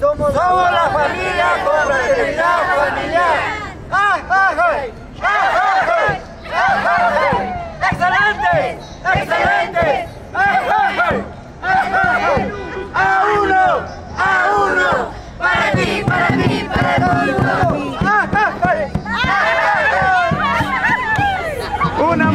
Somos la familia con fraternidad familiar. ¡Ay, ay, ay! ¡Ay, ay, ay! ¡Excelente! ¡Excelente! ¡Ay, ay, ay! ¡Ay, ay! ¡A uno! ¡Para ti, para ti, para ti! ¡Ay, ay, ay! ¡Una!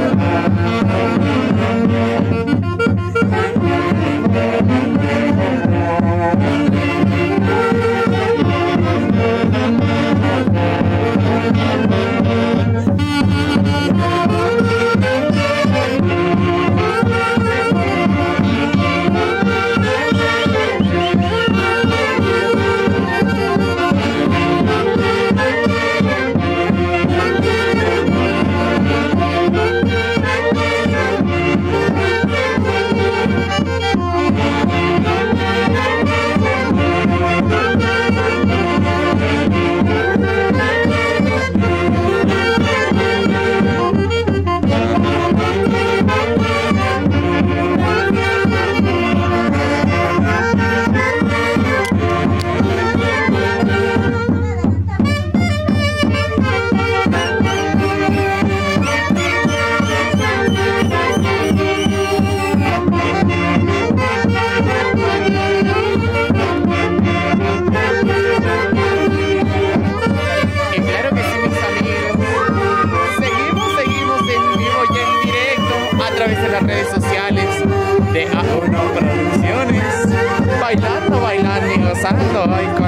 Hoy con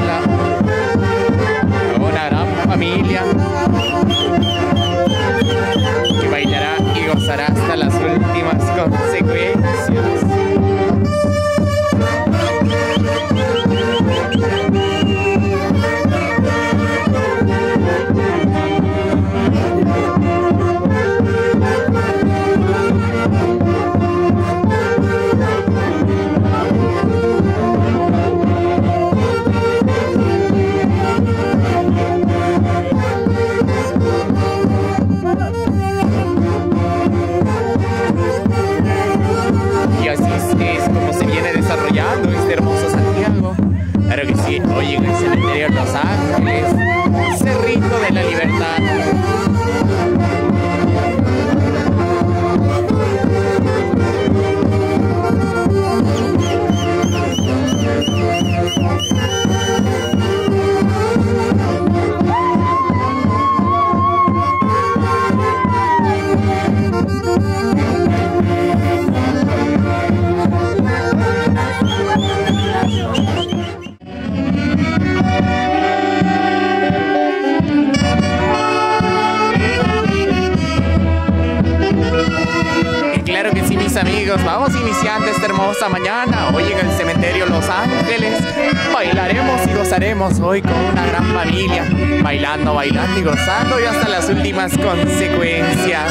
una gran familia que bailará y gozará hasta las últimas consecuencias. Este hermoso Santiago, claro que sí, hoy en el cementerio de Los Ángeles, Cerrito de la Libertad. Amigos, vamos iniciando esta hermosa mañana hoy en el cementerio Los Ángeles. Bailaremos y gozaremos hoy con una gran familia, bailando y gozando y hasta las últimas consecuencias.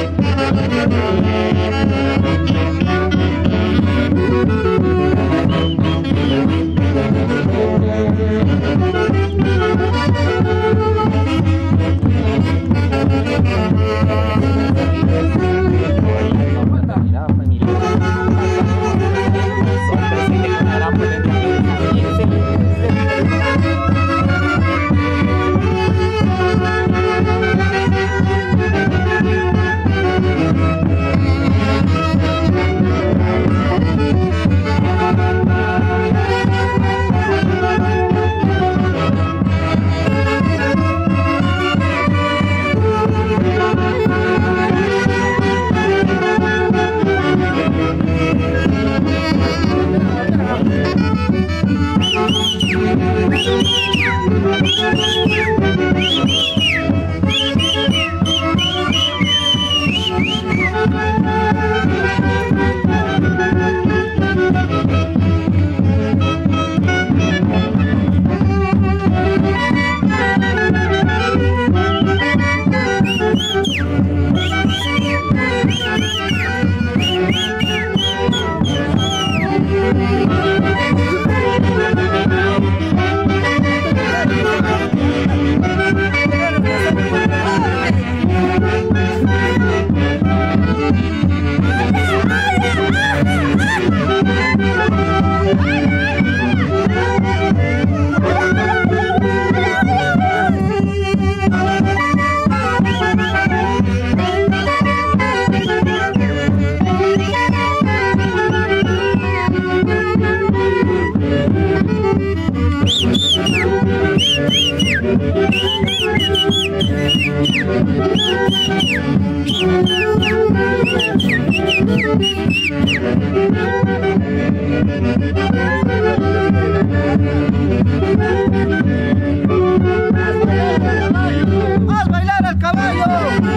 ¡Haz bailar al caballo!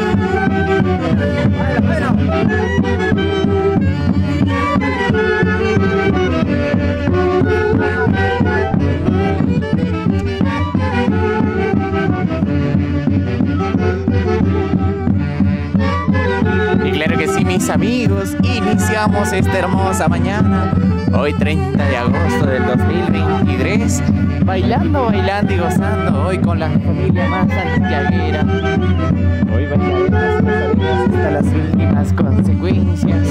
Y claro que sí, mis amigos, iniciamos esta hermosa mañana, hoy 30 de agosto del 2023, bailando, bailando y gozando, hoy con la familia más santiaguera. Hoy bailaremos hasta las últimas consecuencias.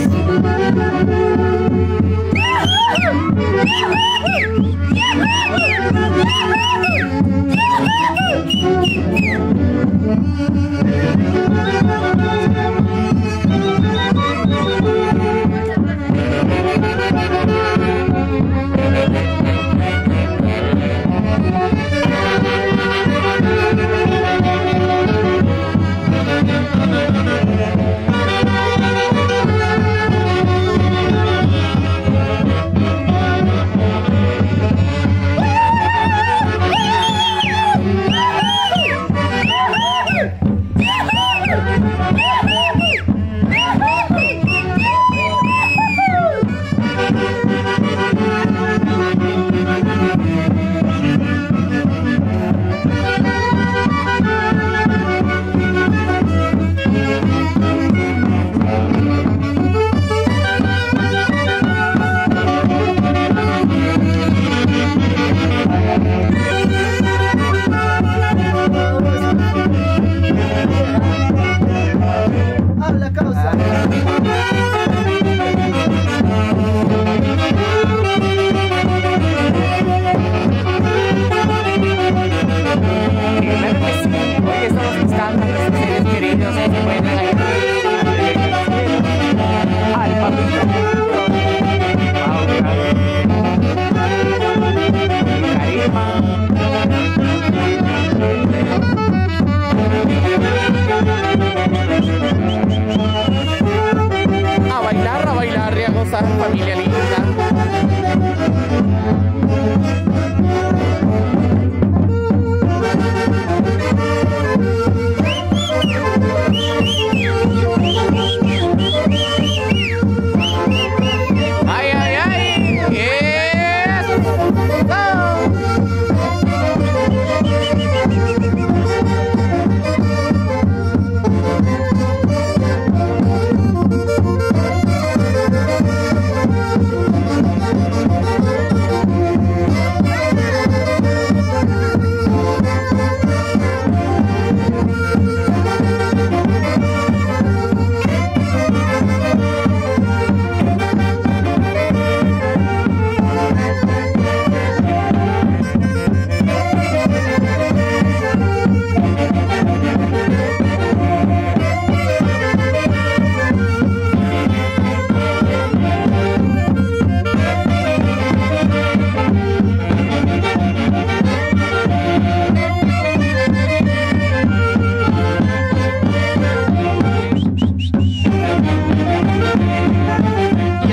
A bailar y a gozar, familia linda.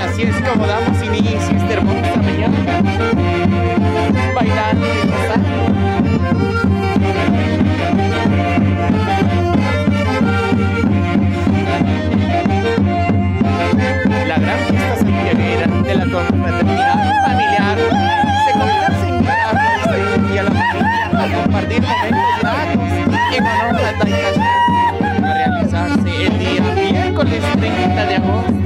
así es como damos inicio a esta hermosa mañana, bailando y gozando. La gran fiesta santiaguera de la confraternidad familiar se convierte en milagros y a la familia a compartir momentos gratos en honor a Taita, a realizarse el día miércoles 30 de agosto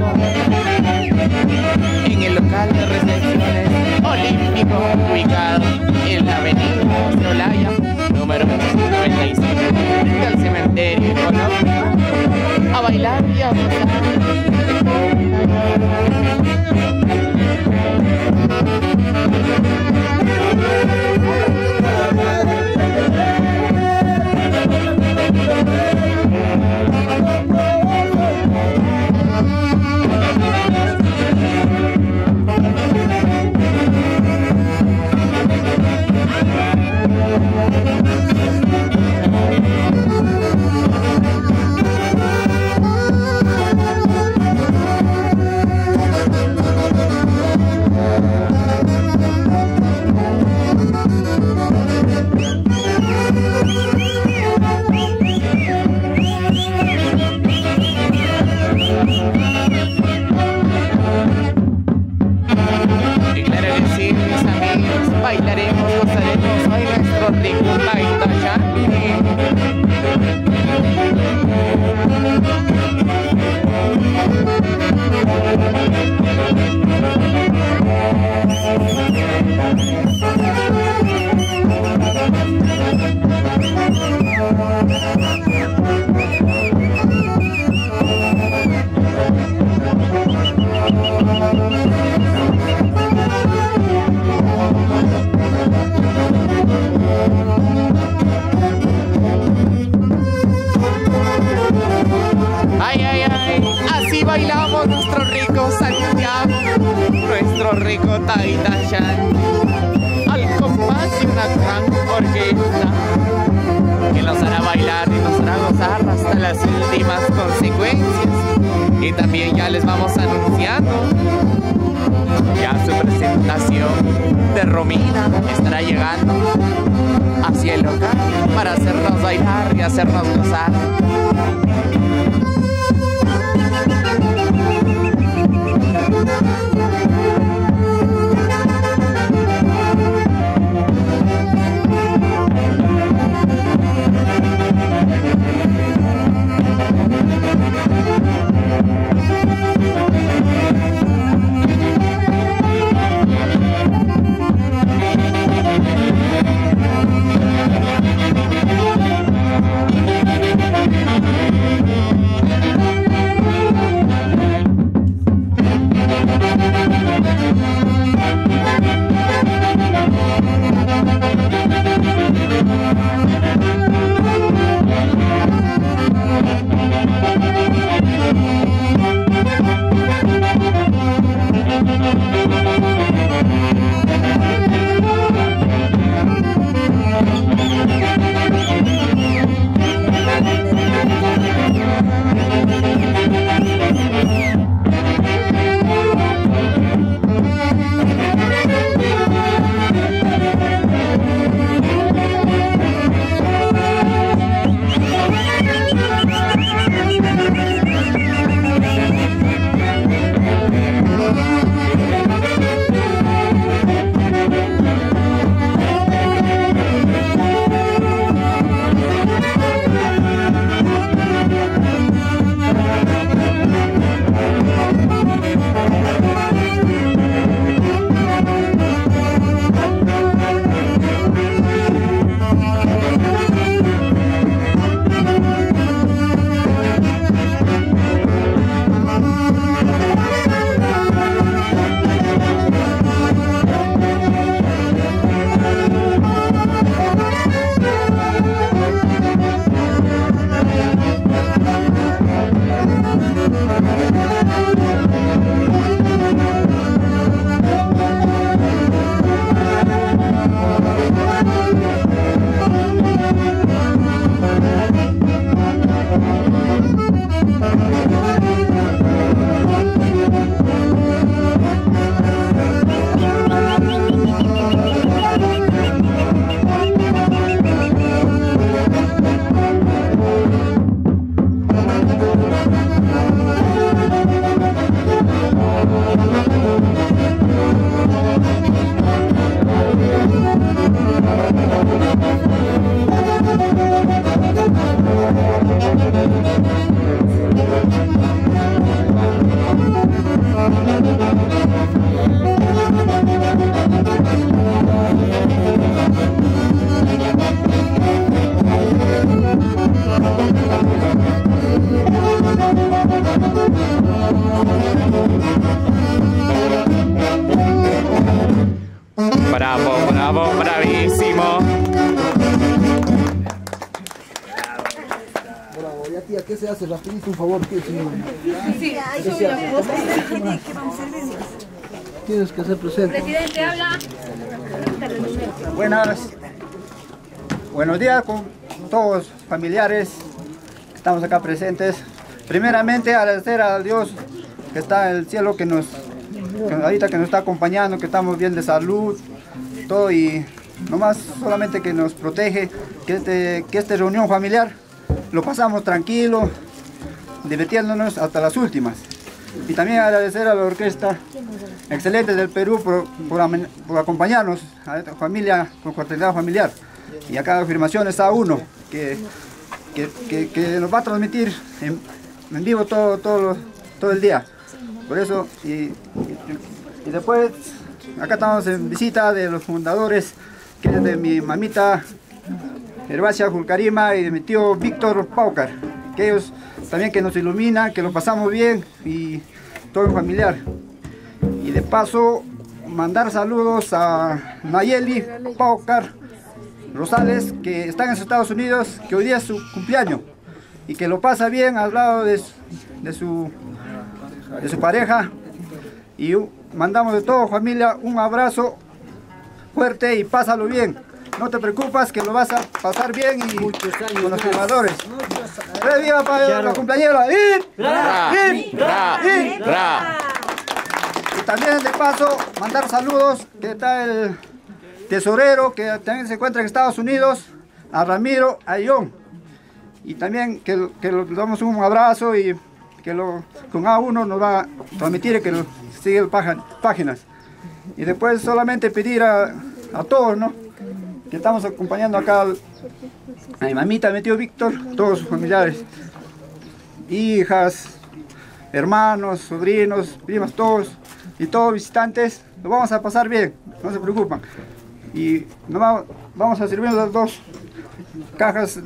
en el local de recepciones olímpico ubicado en la avenida Ostrolaya número 95 del cementerio ecológico, a bailar y a gozar. Bailaremos, gozaremos hoy nuestro rico Taita así bailamos nuestro rico Santiago, nuestro rico Taitachán, al compás de una gran orquesta que nos hará bailar y nos hará gozar hasta las últimas consecuencias. Y también ya les vamos anunciando ya su presentación de Romina estará llegando hacia el local para hacernos bailar y hacernos gozar. Bravo, bravo, bravísimo. Bravo, ya tía, ¿qué se hace? Rapidito, un favor, ¿qué señor? Sí, ¿qué vamos a servir? Tienes que ser presente. Presidente, habla. Buenos días con todos familiares que estamos acá presentes. Primeramente agradecer a Dios que está en el cielo, que ahorita que nos está acompañando, que estamos bien de salud, todo, y nomás solamente que nos protege, que esta reunión familiar lo pasamos tranquilo, divirtiéndonos hasta las últimas. Y también agradecer a la orquesta excelente del Perú por acompañarnos a esta familia, con fraternidad familiar. Y acá afirmaciones a uno que nos va a transmitir en vivo todo el día. Por eso, y después, acá estamos en visita de los fundadores, que es de mi mamita Herbacia Julcarima y de mi tío Víctor Paucar, que ellos también que nos iluminan, que lo pasamos bien y todo en familiar. Y de paso, mandar saludos a Nayeli Paucar Rosales, que está en los Estados Unidos, que hoy día es su cumpleaños y que lo pasa bien al lado de su pareja. Y mandamos de todo, familia, un abrazo fuerte y pásalo bien. No te preocupes, que lo vas a pasar bien y con los filmadores. ¡Viva para los cumpleaños! Y también de paso mandar saludos, que está el tesorero que también se encuentra en Estados Unidos, a Ramiro Ayón. Y también que le damos un abrazo y que con A1 nos va a transmitir que nos sigue páginas. Y después solamente pedir a todos, ¿no?, que estamos acompañando acá a mi mamita, a mi tío Víctor, todos sus familiares, hijas, hermanos, sobrinos, primas, todos y todos visitantes. Lo vamos a pasar bien, no se preocupen. Y vamos a servir las 2 cajas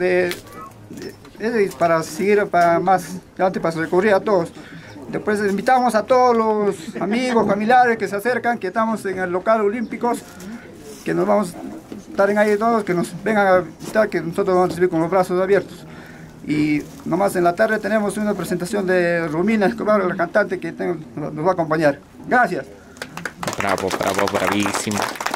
para seguir para más adelante, para recurrir a todos. Después invitamos a todos los amigos, familiares que se acercan, que estamos en el local Olímpicos, que nos vamos a estar en ahí todos, que nos vengan a visitar, que nosotros vamos a recibir con los brazos abiertos. Y nomás en la tarde tenemos una presentación de Romina Escobar, la cantante, que nos va a acompañar. Gracias. Bravo, bravo, bravísimo.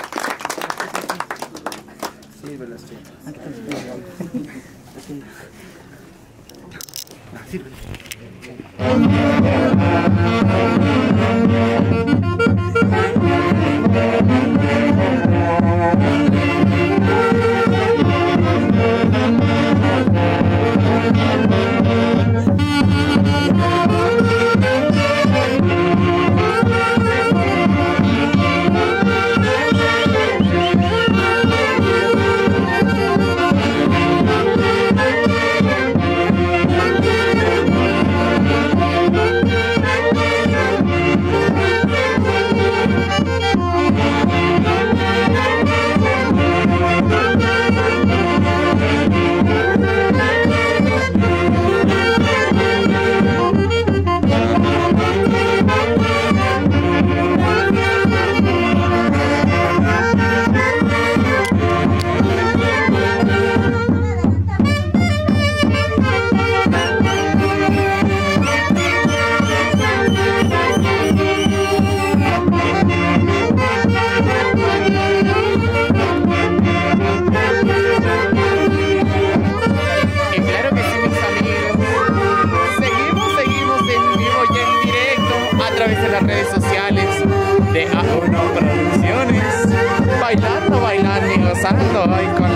Hoy con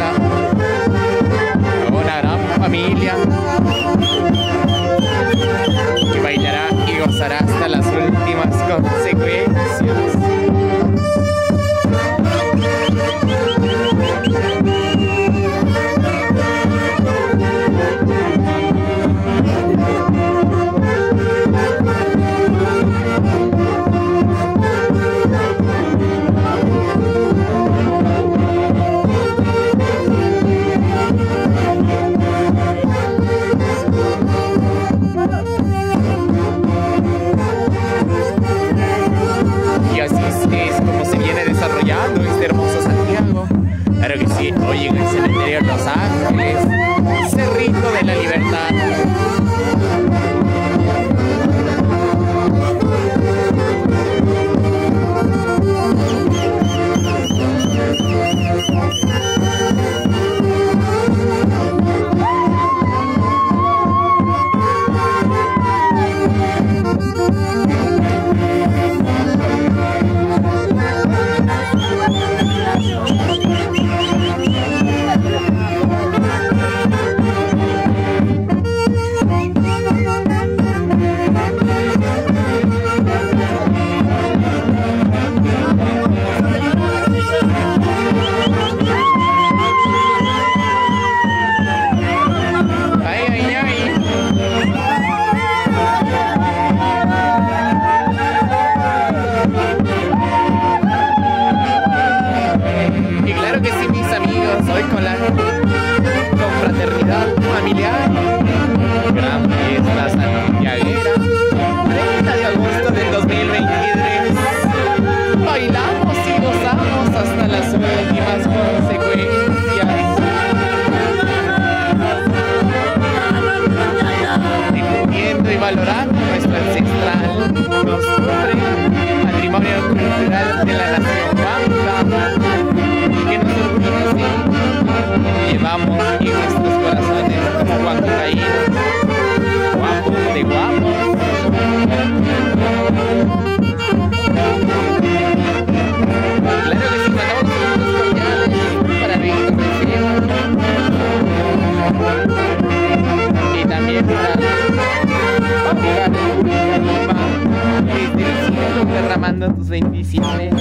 una gran familia que bailará y gozará hasta las últimas consecuencias. bailando este hermoso Santiago. Claro que sí, hoy en el cementerio de Los Ángeles, Cerrito de la Libertad. Hoy con la confraternidad familiar, gran fiesta santiaguera, 30 de agosto del 2023. Bailamos y gozamos hasta las últimas consecuencias. Difundiendo y valorando nuestra ancestral costumbre, patrimonio cultural de la nación blanca, que nos orgullece. Llevamos en nuestros corazones como huancaínos, guapos de guapos. Claro que sí, mandamos saludos cordiales para Víctor Recién y también para llegar desde el cielo derramando tus bendiciones.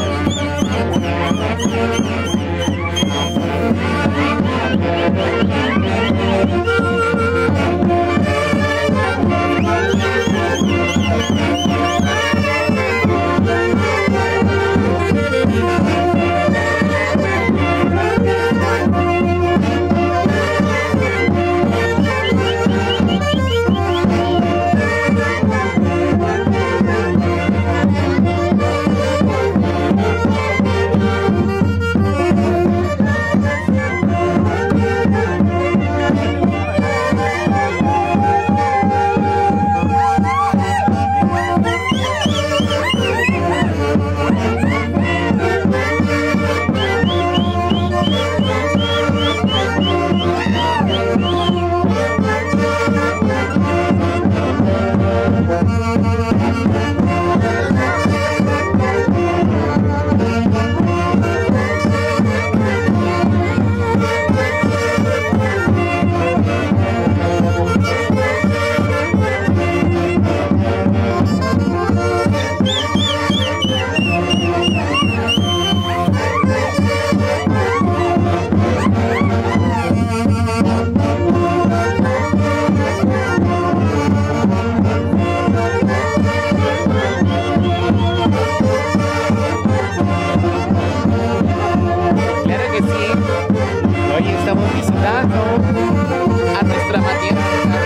A nuestra matriarca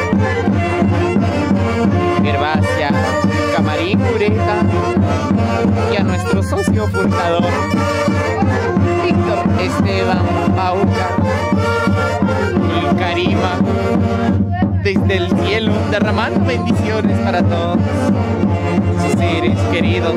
Gervasia Camarín Ureta y a nuestro socio fundador Víctor Esteban Pauca Karima, desde el cielo derramando bendiciones para todos sus seres queridos.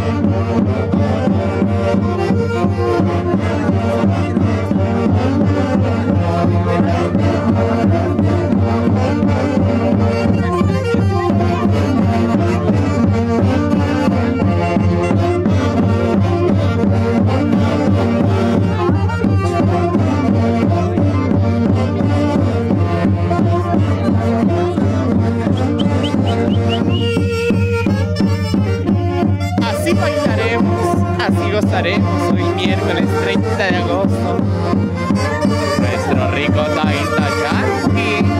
Así bailaremos, así gozaremos hoy miércoles 30 de agosto. Nuestro rico Taita Chanqui.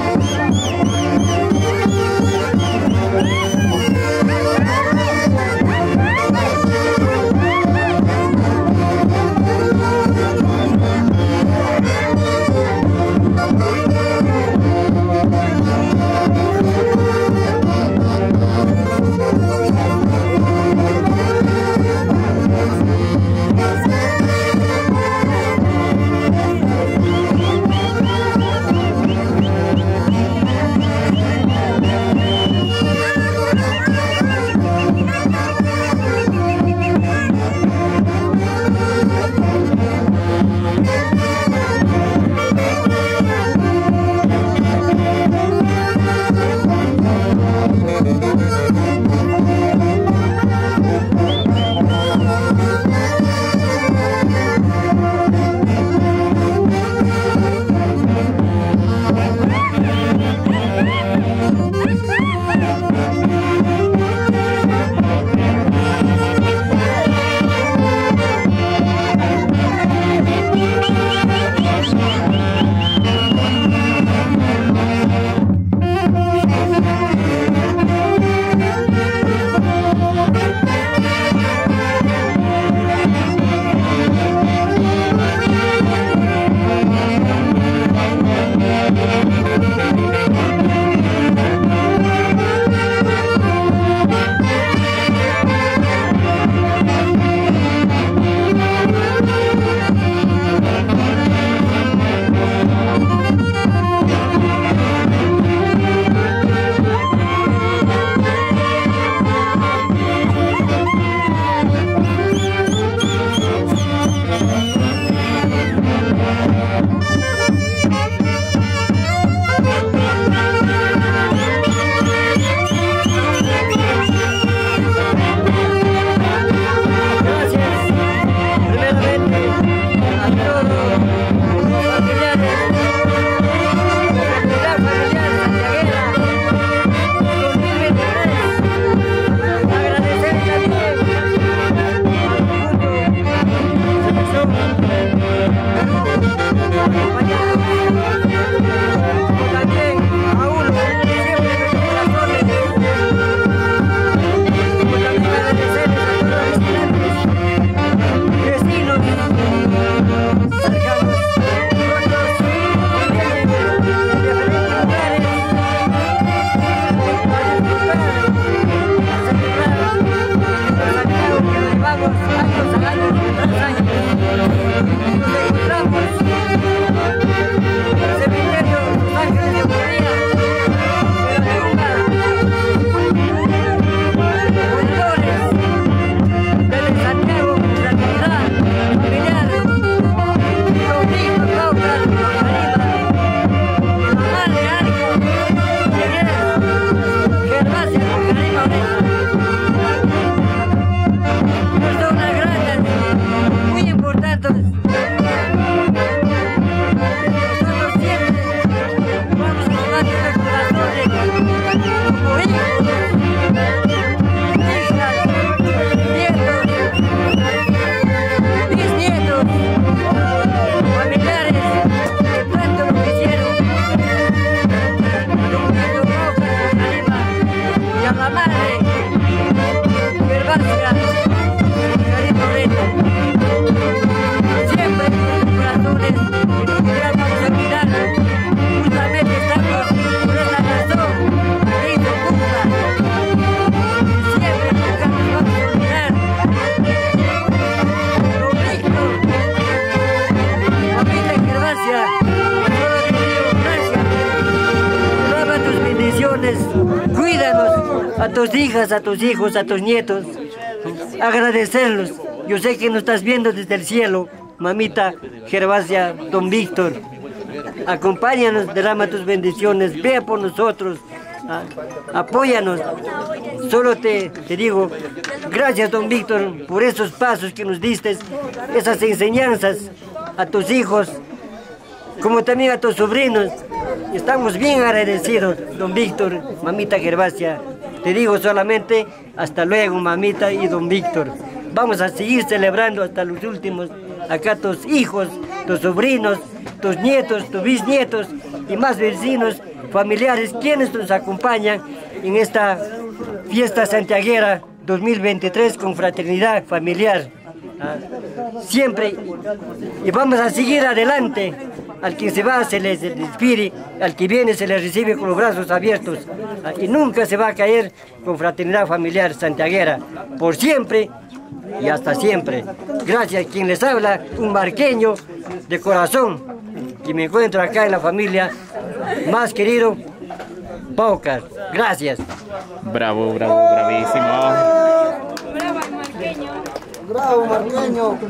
tus hijas, a tus hijos, a tus nietos, agradecerlos. Yo sé que nos estás viendo desde el cielo, mamita Gervasia, don Víctor. Acompáñanos, derrama tus bendiciones, vea por nosotros, apóyanos. Solo te digo, gracias don Víctor por esos pasos que nos diste, esas enseñanzas a tus hijos, como también a tus sobrinos. Estamos bien agradecidos, don Víctor, mamita Gervasia. Te digo solamente, hasta luego, mamita y don Víctor. Vamos a seguir celebrando hasta los últimos. Acá tus hijos, tus sobrinos, tus nietos, tus bisnietos y más vecinos, familiares, quienes nos acompañan en esta fiesta santiaguera 2023 con fraternidad familiar. Siempre, y vamos a seguir adelante. Al que se va se le despide, al que viene se le recibe con los brazos abiertos, y nunca se va a caer con fraternidad familiar santiaguera, por siempre y hasta siempre. Gracias, quien les habla, un marqueño de corazón, que me encuentro acá en la familia más querido, Paucar. Gracias. Bravo, bravo, bravísimo. Bravo, marqueño. Bravo, marqueño.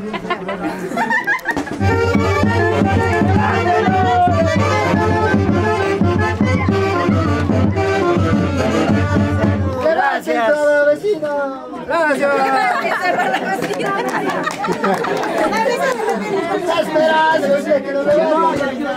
Gracias. Gracias. Está esperando, yo sé que no me va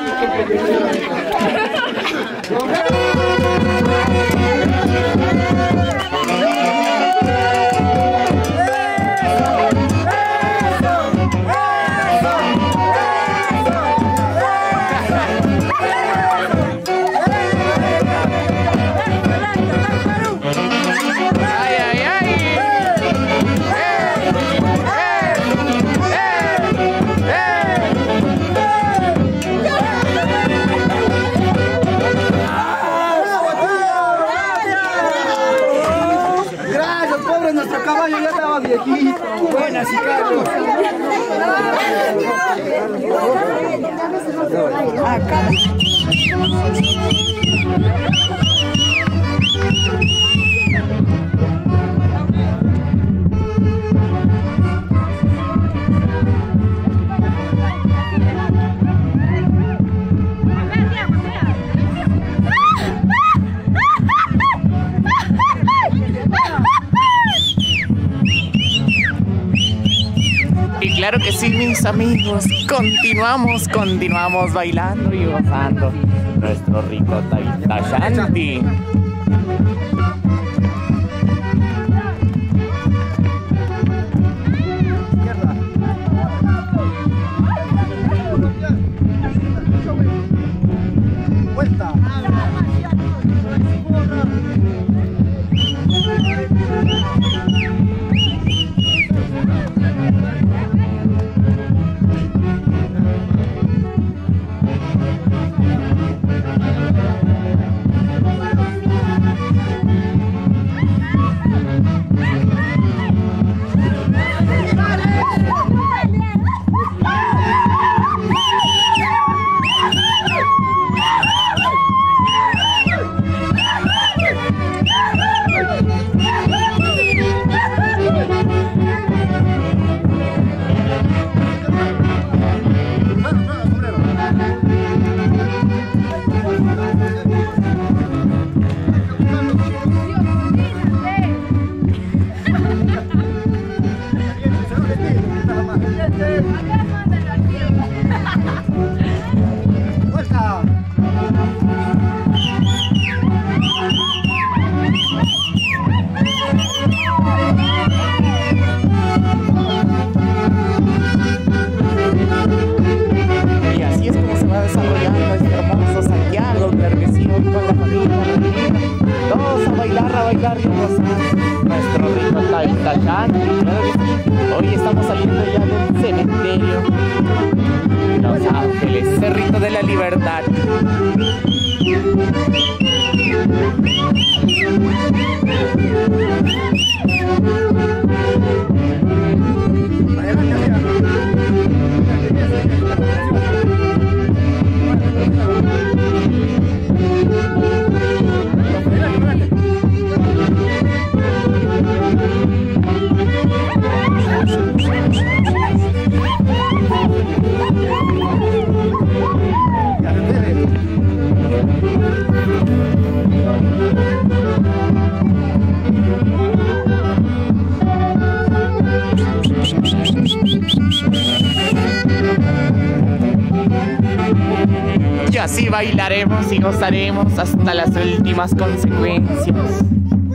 nuestro caballo ya estaba viejito. Buenas y Carlos. Y claro que sí, mis amigos, continuamos bailando y gozando nuestro rico Taita-Shanti. Vuelta. Nuestro rico Taita-Shanti. Hoy estamos saliendo ya del cementerio Los Ángeles, Cerrito de la Libertad. Y así bailaremos y gozaremos hasta las últimas consecuencias.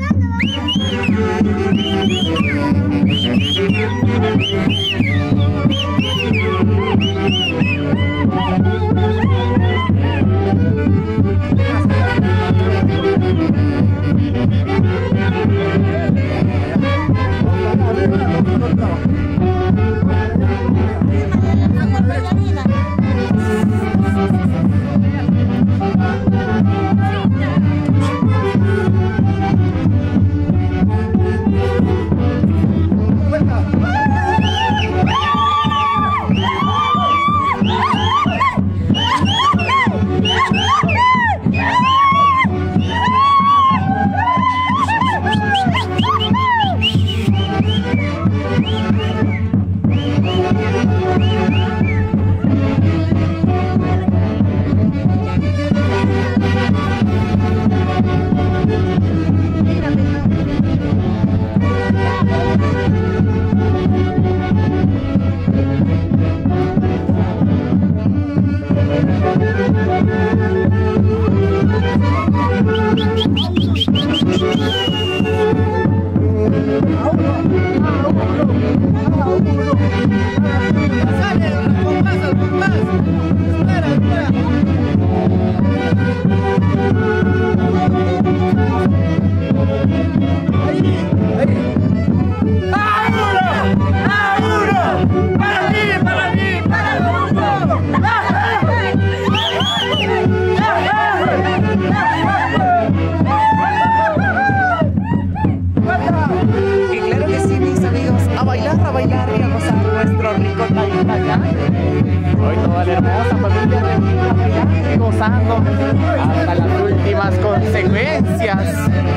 Hoy toda la hermosa familia reunida y gozando hasta las últimas consecuencias.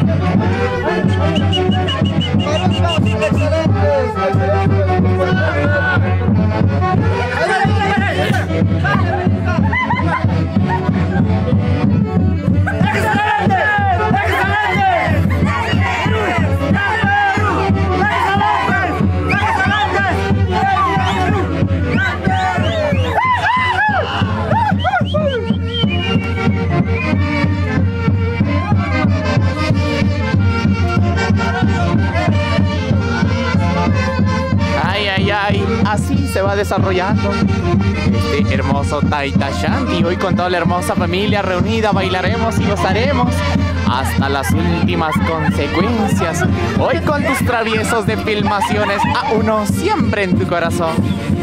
Así se va desarrollando este hermoso Taita Shanti. Hoy con toda la hermosa familia reunida bailaremos y gozaremos hasta las últimas consecuencias. Hoy con tus traviesos de filmaciones, a uno siempre en tu corazón.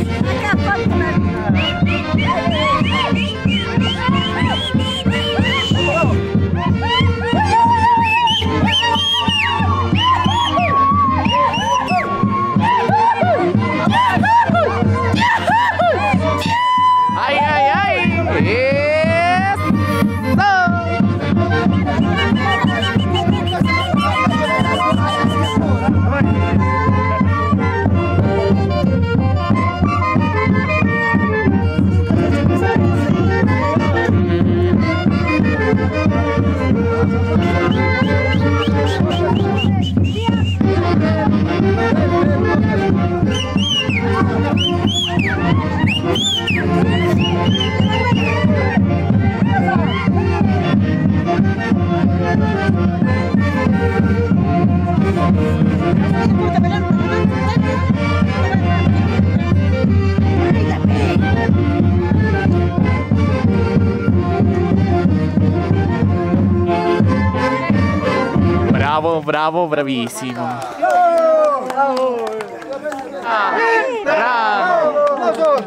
Bravo, bravo, bravísimo. ¡Bravo! Ah, bravo.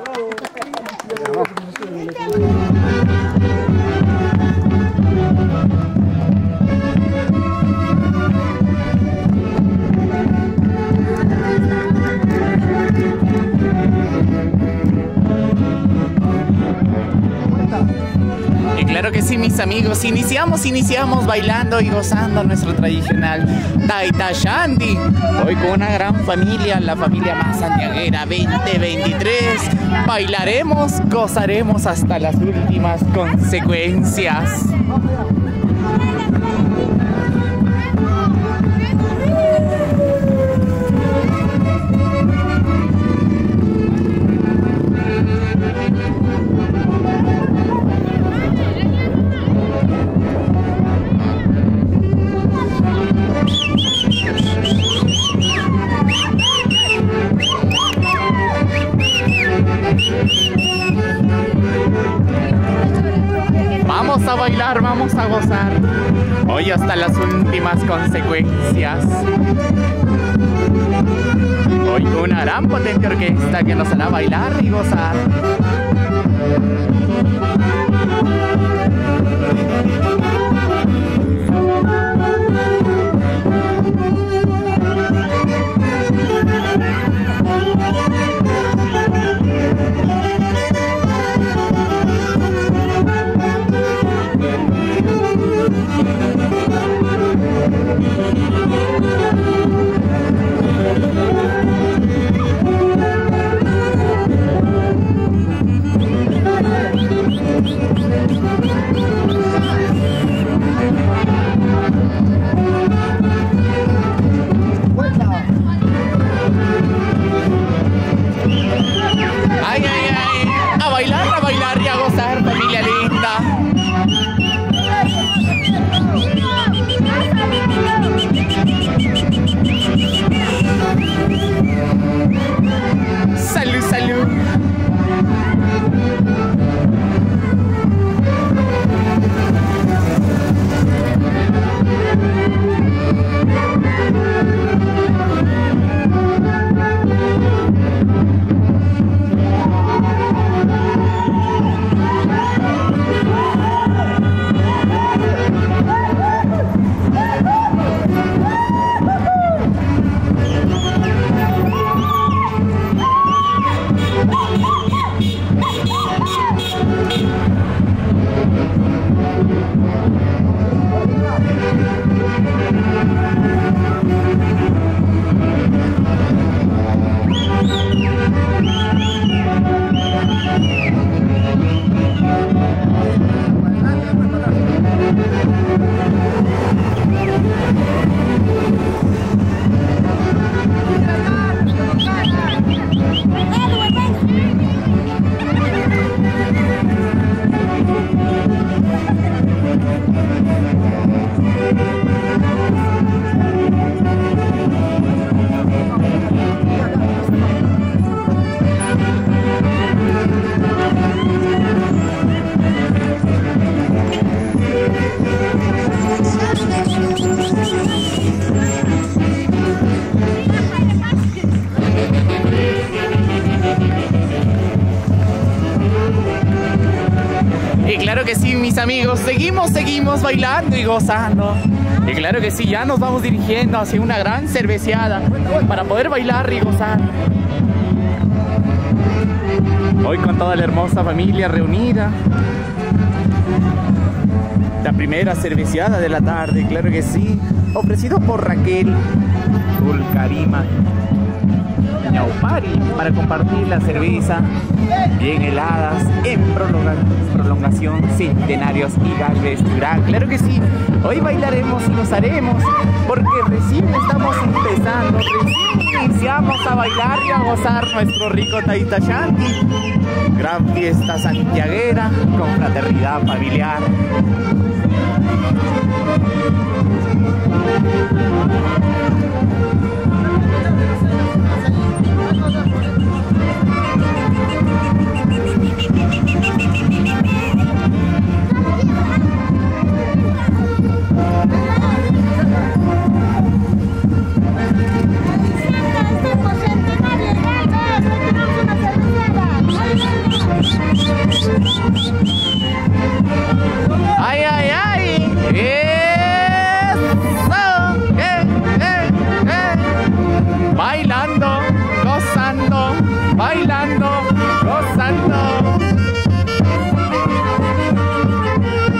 claro que sí, mis amigos, iniciamos bailando y gozando nuestro tradicional Taita Shanti. Hoy con una gran familia, la familia más santiaguera 2023. Bailaremos, gozaremos hasta las últimas consecuencias. Vamos a bailar, vamos a gozar. Hoy hasta las últimas consecuencias. Hoy con una gran potente orquesta que nos hará bailar y gozar. A bailar y a gozar, familia linda. Salud, salud. Y claro que sí, mis amigos, seguimos bailando y gozando. Y claro que sí, ya nos vamos dirigiendo hacia una gran cerveceada para poder bailar y gozar. Hoy con toda la hermosa familia reunida. La primera cerveceada de la tarde, claro que sí. Ofrecido por Raquel Dulcarima Ñaupari para compartir la cerveza bien heladas en prolongación Centenarios y Galvez Durán. Claro que sí, hoy bailaremos y gozaremos porque recién estamos empezando, recién iniciamos a bailar y a gozar nuestro rico Taita Shanti. Gran fiesta santiaguera con fraternidad familiar. ¡Ay, ay, ay! Bailando, gozando, bailando, gozando.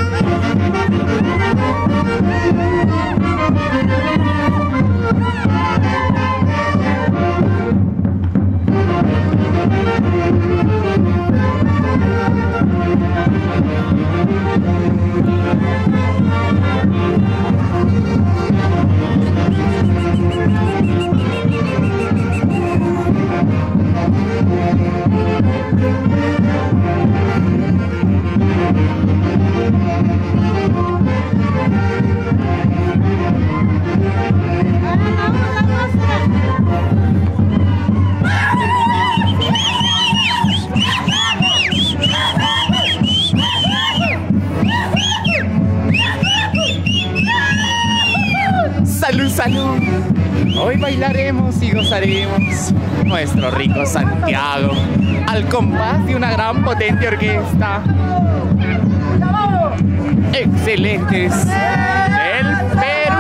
Salud, salud. Hoy bailaremos y gozaremos nuestro rico Santiago al compás de una gran potente orquesta. Excelentes del Perú.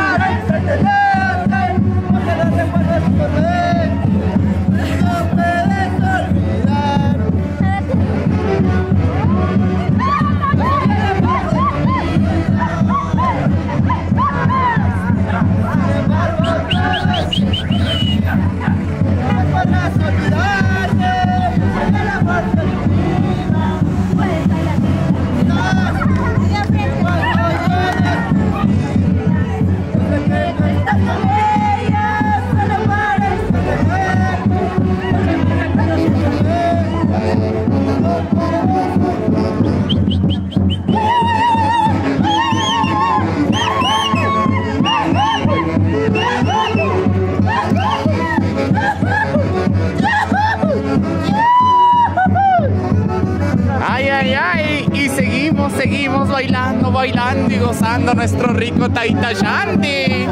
Seguimos bailando y gozando nuestro rico Taitayante.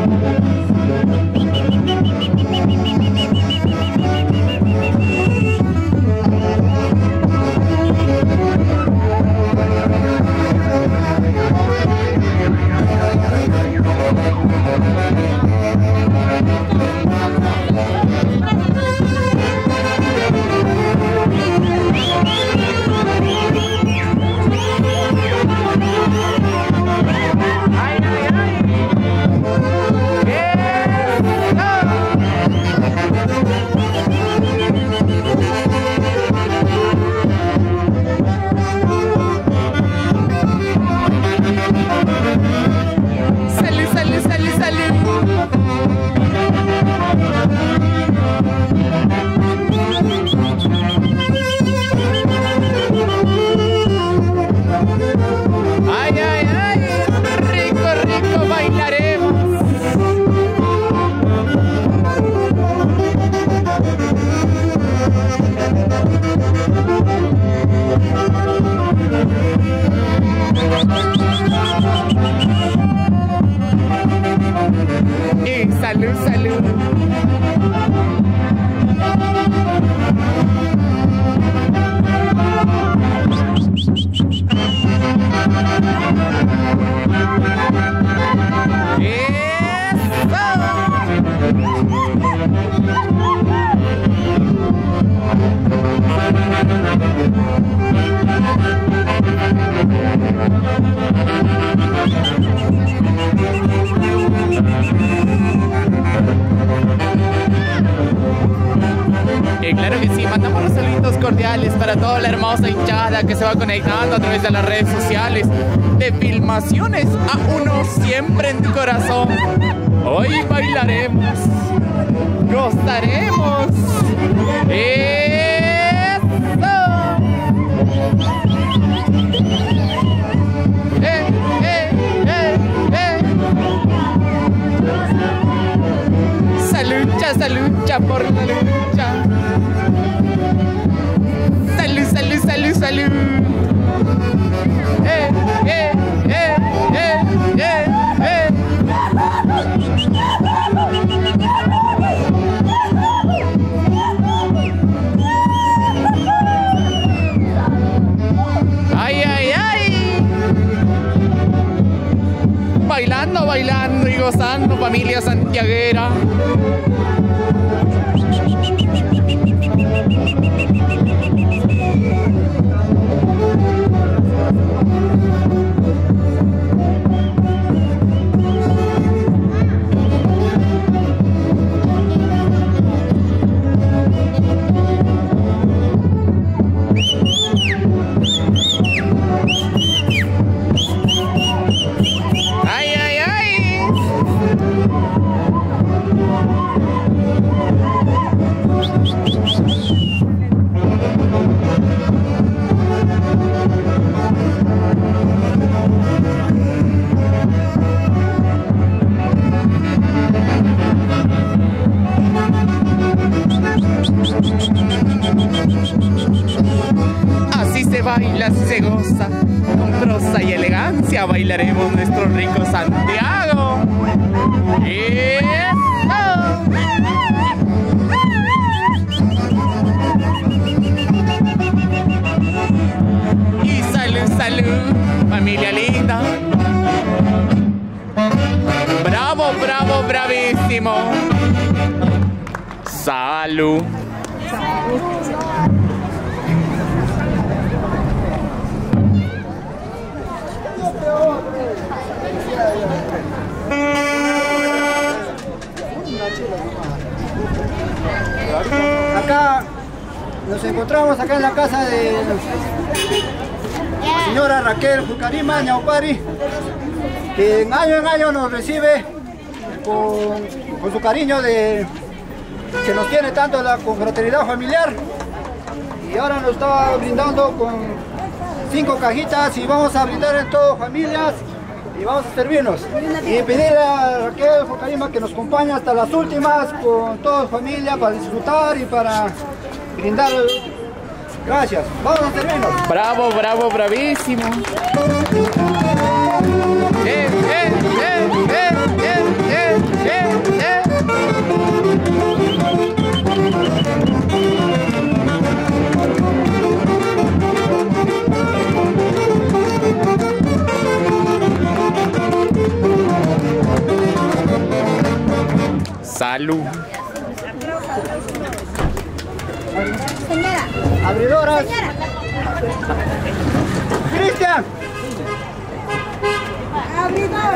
Salud, salud. Claro que sí, mandamos los saludos cordiales para toda la hermosa hinchada que se va conectando a través de las redes sociales de Filmaciones a uno siempre en tu corazón. Hoy bailaremos, gozaremos. ¡Eso! Salucha, salucha por la lucha. Salud, salud, salud, salud. Ay, ay, ay. Bailando, bailando y gozando, familia santiaguera. Ay, ay, ay. Así se baila, así se goza, con prosa y elegancia bailaremos nuestro rico Santiago. Y salud, salud, familia linda. Bravo, bravo, bravísimo. Salud. Acá nos encontramos acá en la casa de la señora Raquel Jucarima Ñaupari, que en año nos recibe con su cariño que nos tiene tanto la confraternidad familiar, y ahora nos está brindando con 5 cajitas y vamos a brindar en todo familias y vamos a servirnos y pedirle a Raquel Jucarima que nos acompañe hasta las últimas con toda familia para disfrutar y para brindar. Gracias, vamos a servirnos. Bravo, bravo, bravísimo. Salud. Señora. Abridoras. Señora. Cristian. Abridores,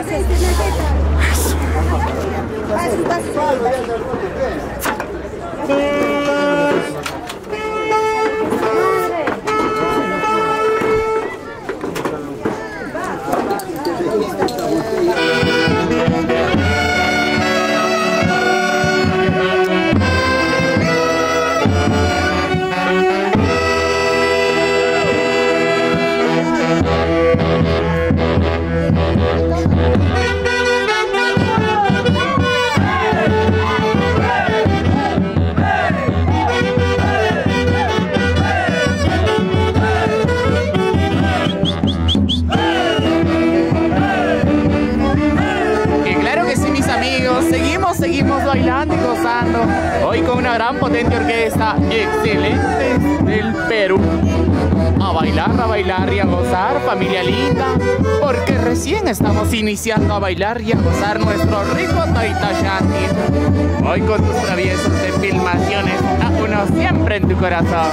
seguimos bailando y gozando. Hoy con una gran potente orquesta, excelentes del Perú. A bailar y a gozar, familia linda, porque recién estamos iniciando a bailar y a gozar nuestro rico Taita Shanti. Hoy con tus traviesos de filmaciones, a uno siempre en tu corazón.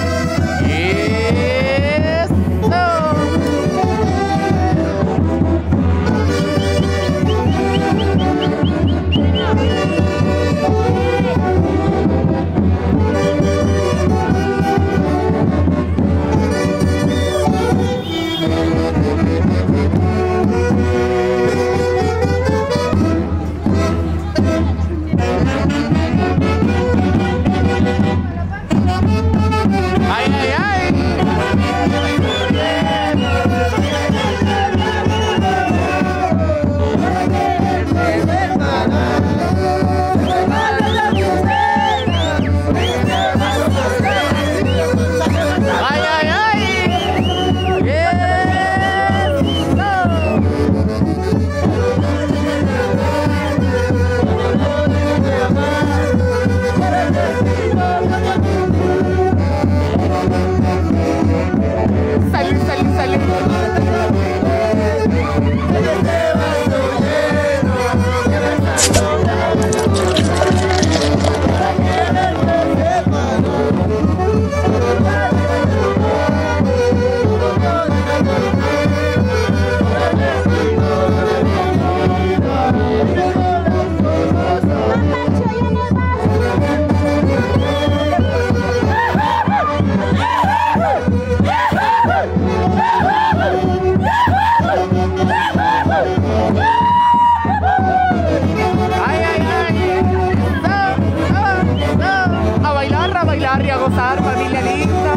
Y a gozar, familia linda.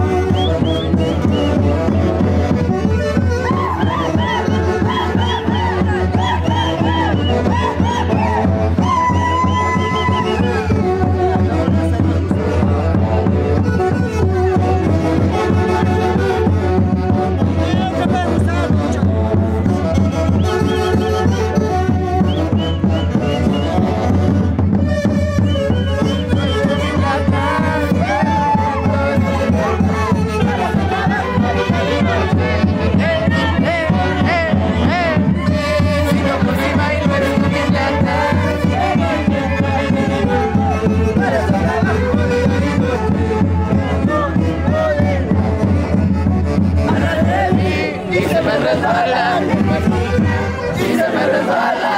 resbala. Y se me resbala.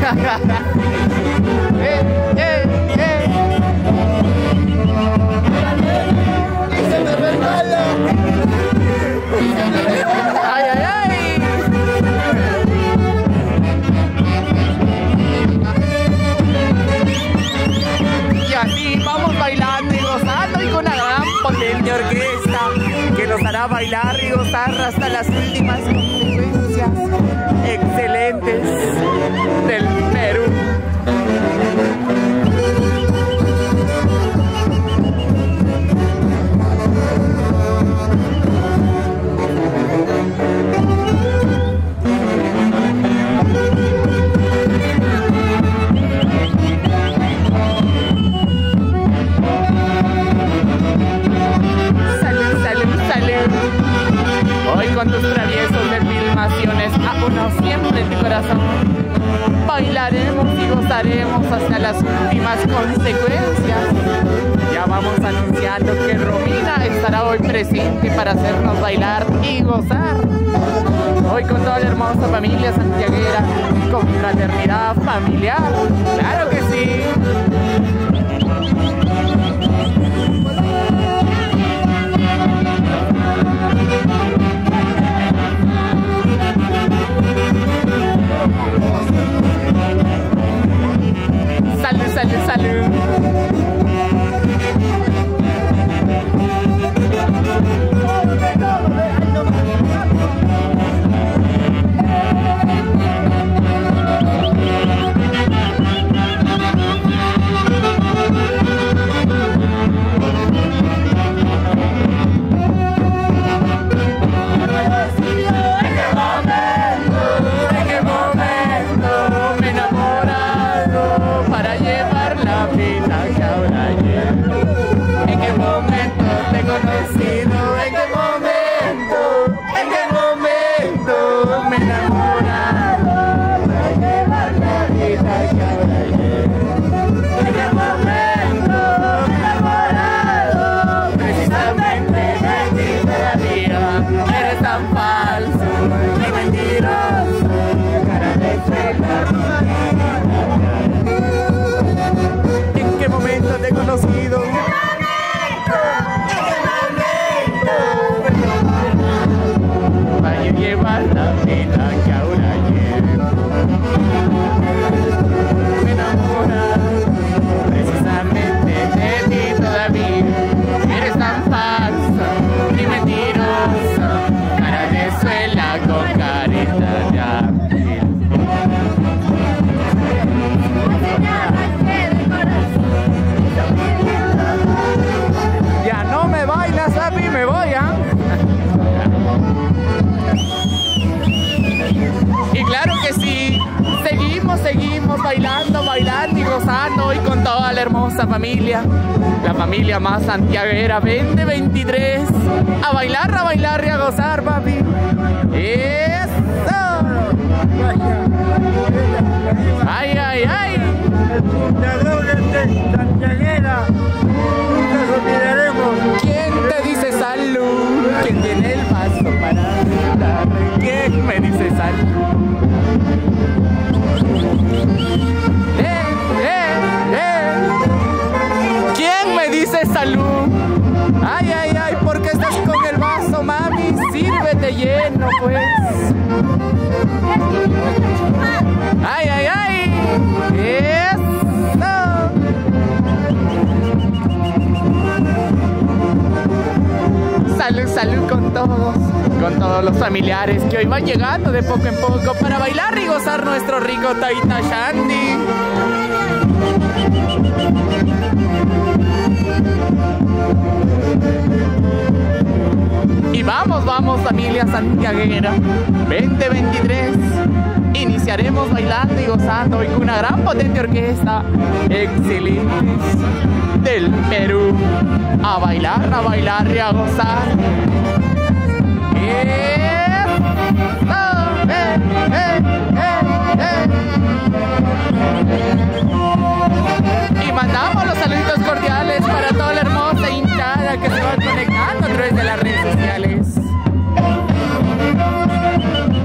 Y se me resbala. Ay, ay, ay. Y así vamos bailando y gozando y con una gran potente orquesta que nos hará bailar y gozar hasta las últimas consecuencias excelentes del Perú. Hoy con tus traviesos de filmaciones aún siempre en tu corazón bailaremos y gozaremos hasta las últimas consecuencias. Ya vamos anunciando que Romina estará hoy presente para hacernos bailar y gozar. Hoy con toda la hermosa familia santiaguera, con fraternidad familiar, claro que sí. Salud, salud, salud. Seguimos bailando y gozando hoy con toda la hermosa familia, la familia más santiaguera 2023. A bailar y a gozar, papi. ¡Eso! ¡Ay, ay, ay! Santiaguera, nunca lo olvidaremos. ¿Quién te dice salud? ¿Quién tiene el vaso para brindar? ¿Quién me dice salud? ¿Quién me dice salud? Ay, ay, ay, ¿por qué estás con el vaso, mami? Sírvete lleno, pues. Ay, ay, ay. Eso. Salud, salud con todos los familiares que hoy van llegando de poco en poco para bailar y gozar nuestro rico Taita Shandy. Y vamos familia santiaguera 2023. Iniciaremos bailando y gozando hoy con una gran potente orquesta excelentes del Perú. A bailar y a gozar. Y mandamos los saludos cordiales para toda la hermosa hinchada que se va conectando a través de las redes sociales.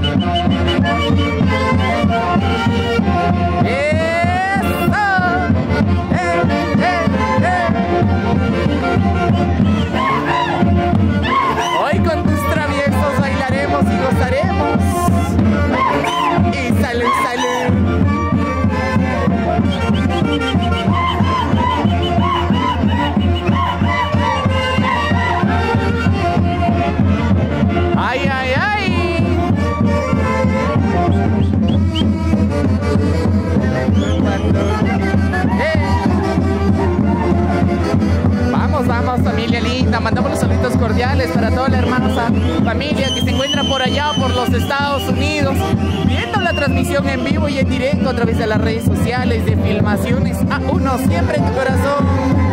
vamos, familia linda. Mandamos los saludos cordiales para toda la hermosa familia que se encuentra por allá, por los Estados Unidos, viendo la transmisión en vivo y en directo a través de las redes sociales de Filmaciones A1 Siempre en tu Corazón.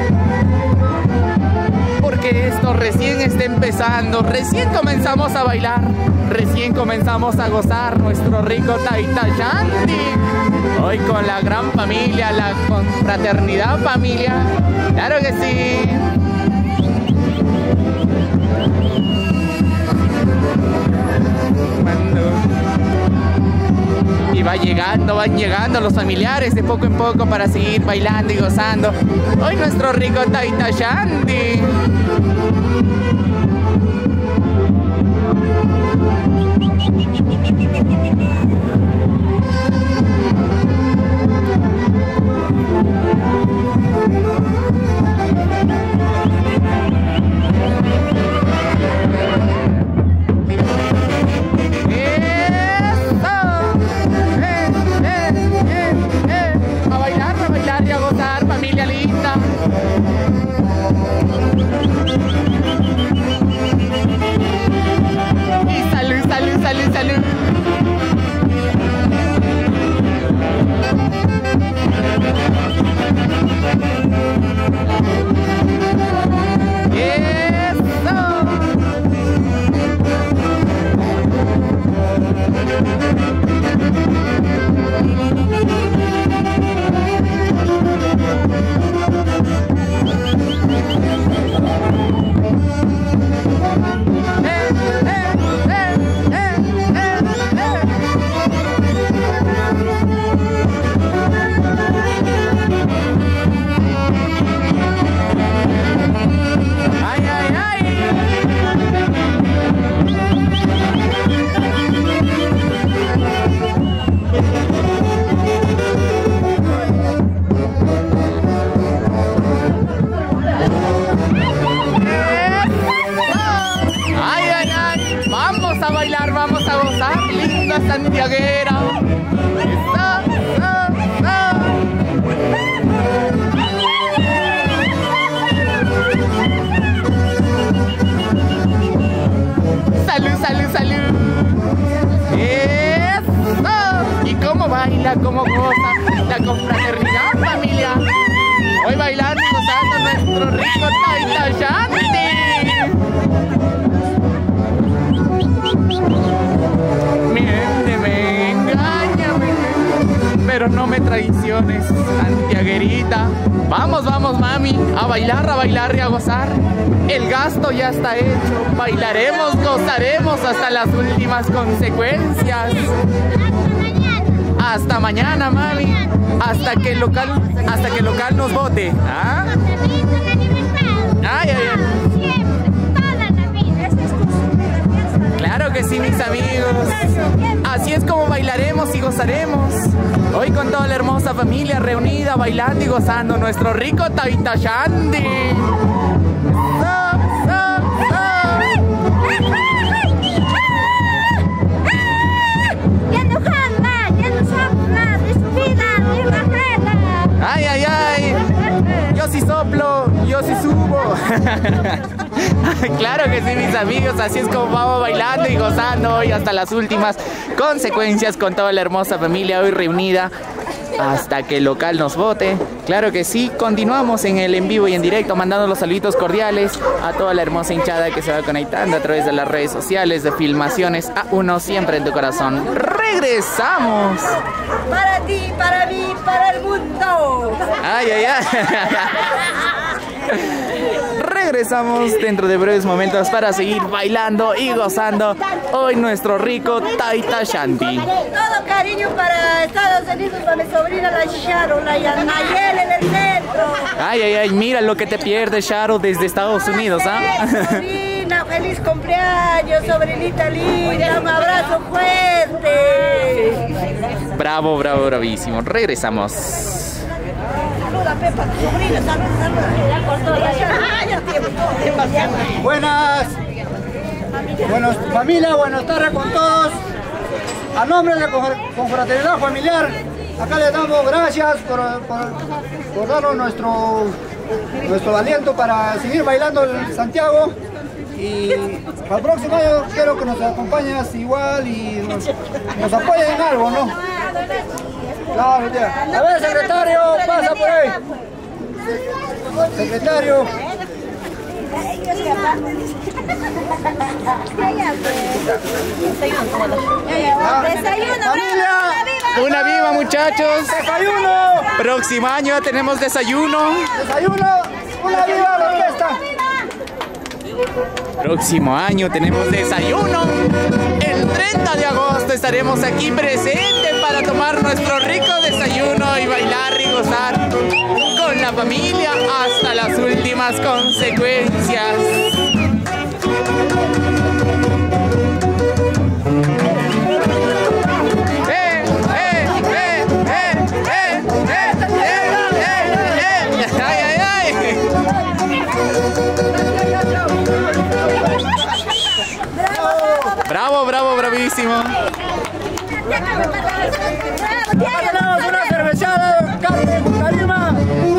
Porque esto recién está empezando, recién comenzamos a bailar, recién comenzamos a gozar nuestro rico Taita Shanti. Hoy con la gran familia, la confraternidad familia, claro que sí. Y van llegando los familiares de poco en poco para seguir bailando y gozando. Hoy nuestro rico Taita Shanti. Santiaguera. Salud, salud, salud. Eso. Y cómo baila, cómo goza la confraternidad familia. Hoy bailando y gozando nuestro rico Taita Shanti. Miénteme, engáñame, pero no me traiciones, santiaguerita. Vamos, vamos, mami, a bailar y a gozar. El gasto ya está hecho. Bailaremos, gozaremos hasta las últimas consecuencias. Hasta mañana, mami. Hasta que el local nos vote. ¿Ah? Ay, ay, ay. Claro que sí, mis amigos. Así es como bailaremos y gozaremos. Hoy con toda la hermosa familia reunida, bailando y gozando nuestro rico Taita Shanti. Ay, ay, ay. Yo sí soplo, yo sí subo. Claro que sí, mis amigos, así es como vamos bailando y gozando hoy hasta las últimas consecuencias con toda la hermosa familia hoy reunida hasta que el local nos vote. Claro que sí, continuamos en el en vivo y en directo mandando los saluditos cordiales a toda la hermosa hinchada que se va conectando a través de las redes sociales de Filmaciones A1 Siempre en tu Corazón. ¡Regresamos! Para ti, para mí, para el mundo. ¡Ay, ay, ay! Regresamos dentro de breves momentos para seguir bailando y gozando hoy nuestro rico Taita Shanti. Todo cariño para Estados Unidos, para mi sobrina la Sharon, la Nayel en el centro. Ay, ay, ay, mira lo que te pierdes, Sharon, desde Estados Unidos, ¿ah? Sobrina, feliz cumpleaños, sobrinita linda, un abrazo fuerte. Bravo, bravo, bravísimo. Regresamos. Saluda, Pepa, tu sobrina, saluda. Ya cortó, Buenas familia, buenas tardes con todos. A nombre de Confraternidad Familiar, acá les damos gracias por darnos nuestro aliento para seguir bailando en Santiago. Y para el próximo año quiero que nos acompañes igual y nos apoyen en algo, ¿no? Claro, ya. A ver, secretario, pasa por ahí. Secretario. Desayuno, familia. Una viva, muchachos. Desayuno. Próximo año ya tenemos desayuno. Desayuno. Una viva la orquesta. Próximo año tenemos desayuno. El 30 de agosto estaremos aquí presentes para tomar nuestro rico desayuno y bailar y gozar con la familia hasta las últimas consecuencias. Bravo, bravo, bravísimo. Tenemos una cervechada, Carmen Karima.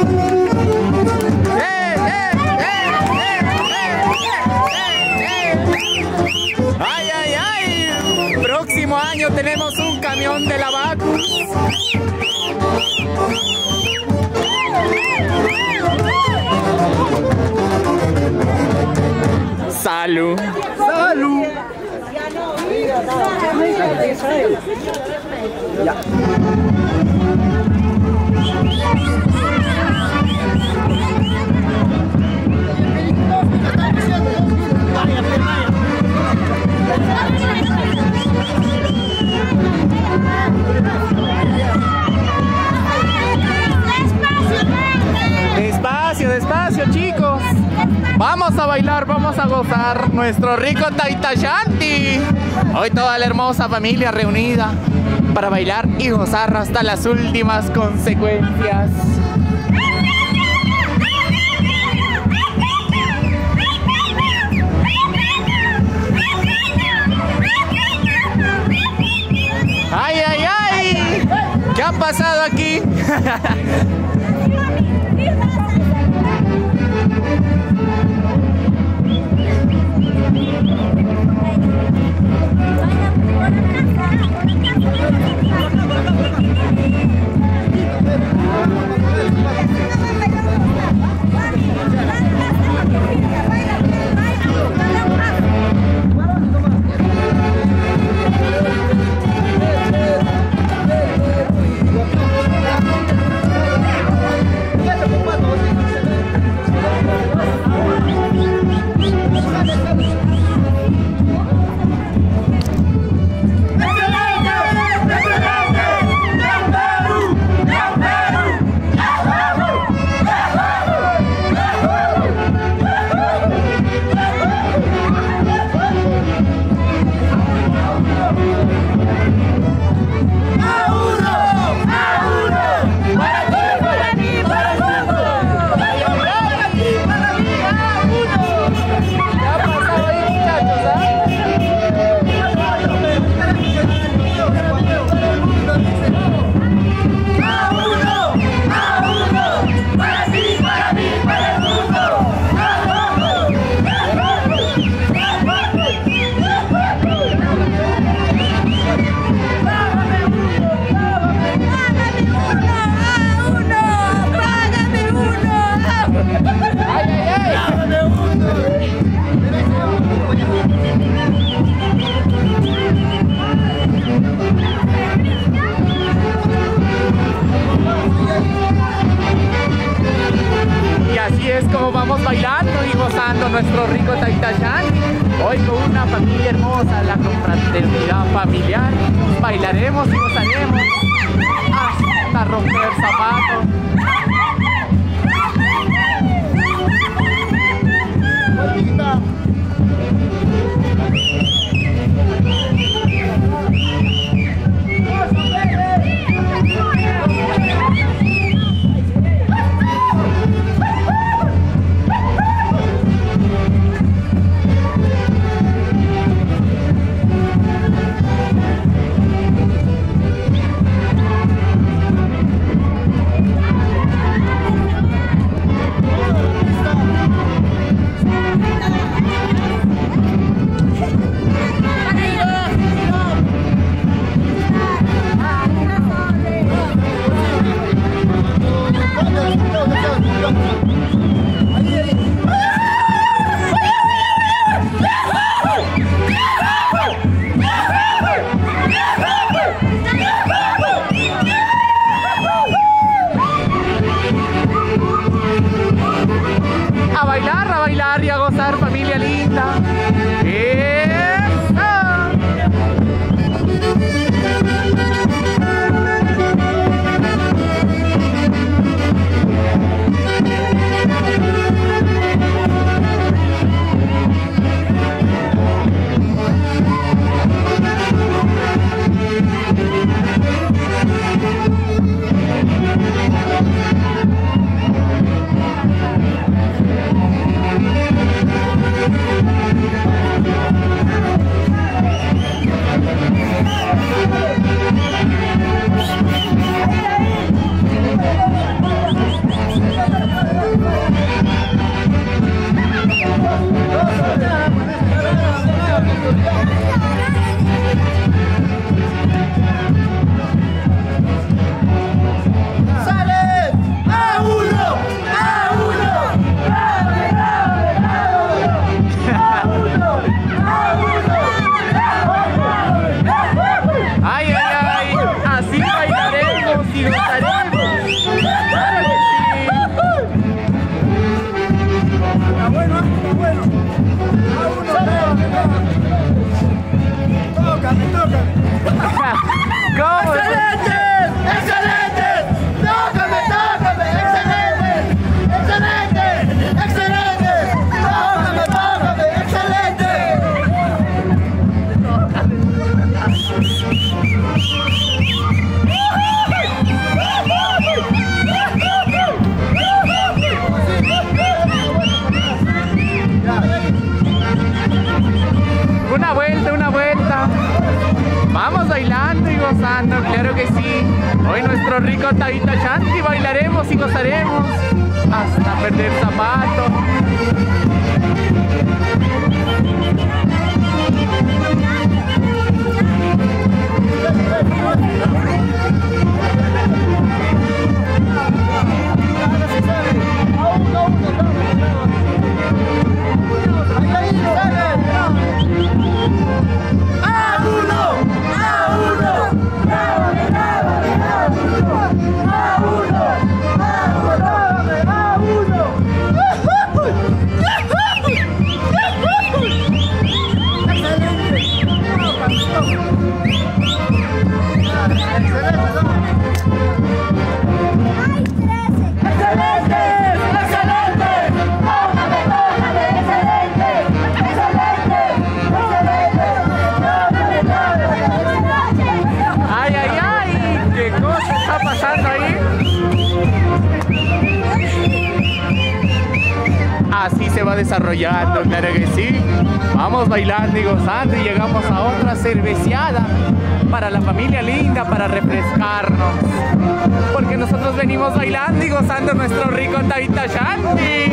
¡Ay, ay, ay! Próximo año tenemos un camión de la Bacus. ¡Salud! ¡Salud! Ya. Despacio, despacio, chicos. Vamos a bailar, vamos a gozar nuestro rico Taitayanti. Hoy toda la hermosa familia reunida para bailar y gozar hasta las últimas consecuencias. ¡Ay, ay, ay! ¿Qué ha pasado aquí? Como vamos bailando y gozando nuestro rico Taitayanti. Hoy con una familia hermosa, la confraternidad familiar. Bailaremos y gozaremos hasta romper zapatos. gozar, a bailar y a gozar, familia linda. ¡Eso! Una vuelta. Vamos bailando y gozando, claro que sí. Hoy nuestro rico Taita Shanti bailaremos y gozaremos hasta perder zapatos. Así se va desarrollando, claro que sí. Vamos bailando y gozando y llegamos a otra cerveceada para la familia linda, para refrescarnos. Porque nosotros venimos bailando y gozando nuestro rico Taita Shanti.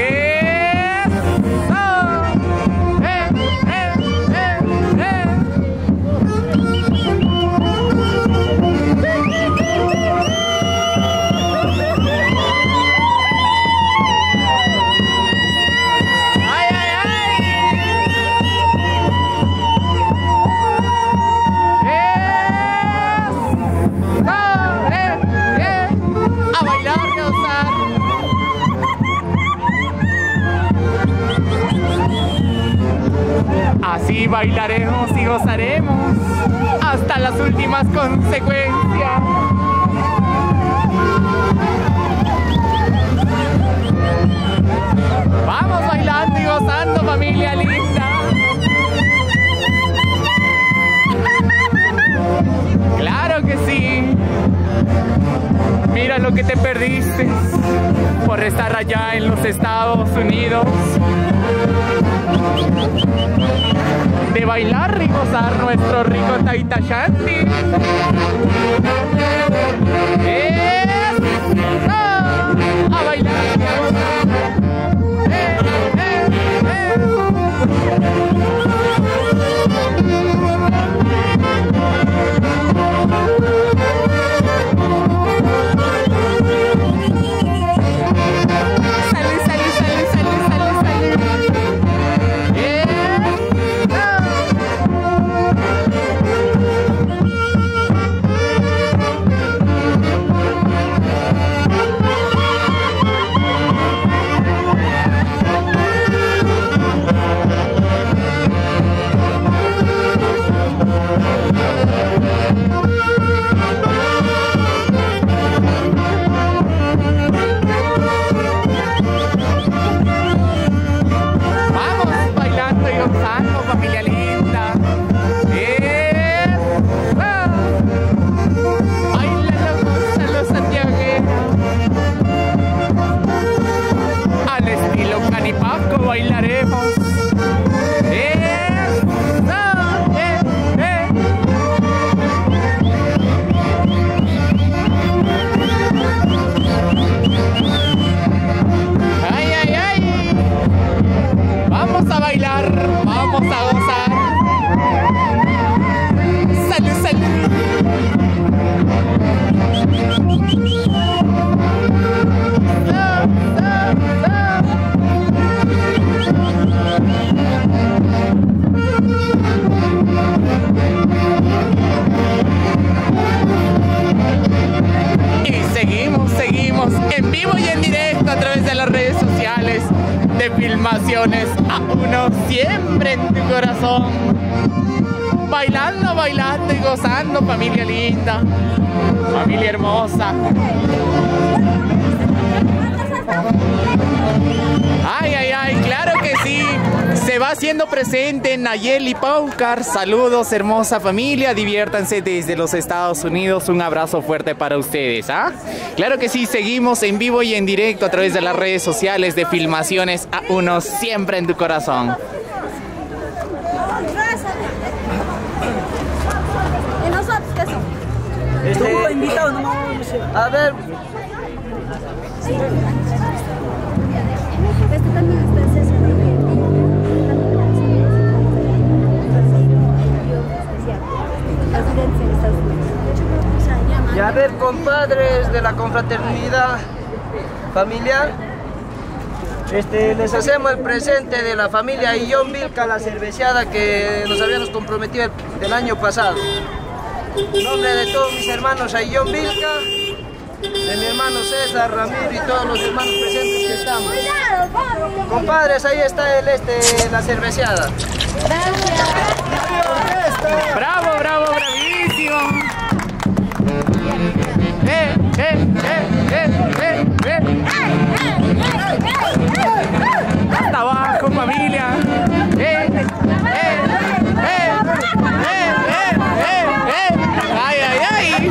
Así bailaremos y gozaremos hasta las últimas consecuencias. Vamos bailando y gozando, familia linda. Claro que sí. Mira lo que te perdiste por estar allá en los Estados Unidos. De bailar y gozar nuestro rico Taita Shanti. A bailar y a gozar. Canipaco bailaremos. Ay, ay, ay. Vamos a bailar, vamos a gozar. Salud, salud. Y seguimos en vivo y en directo a través de las redes sociales de Filmaciones A1, siempre en tu corazón. Bailando, bailando y gozando, familia linda, familia hermosa. Ay, ay, ay, claro que sí. Se va haciendo presente Nayeli Paucar. Saludos, hermosa familia. Diviértanse desde los Estados Unidos. Un abrazo fuerte para ustedes, ¿ah? Claro que sí, seguimos en vivo y en directo a través de las redes sociales de Filmaciones A1, siempre en tu corazón. ¿Y nosotros qué son? Estuvo invitado, no. A ver. Este también está César. Y a ver, compadres de la confraternidad familiar, les hacemos el presente de la familia Illón Vilca, la cerveceada que nos habíamos comprometido del año pasado. En nombre de todos mis hermanos Illón Vilca, de mi hermano César, Ramiro y todos los hermanos presentes que estamos. Compadres, ahí está la cerveceada. Bravo, bravo, bravísimo. Hasta abajo, familia. Ay, ay, ay.